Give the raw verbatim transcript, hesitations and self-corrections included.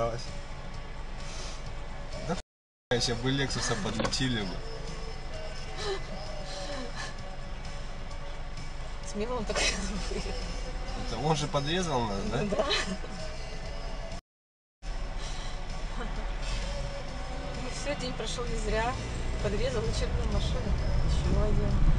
испугалась. Да еще бы Лексуса подлетели бы. Смело он так выехал. Это он же подрезал нас, да? Да. Ну все, день прошел не зря. Подрезал очередную машину. Еще один.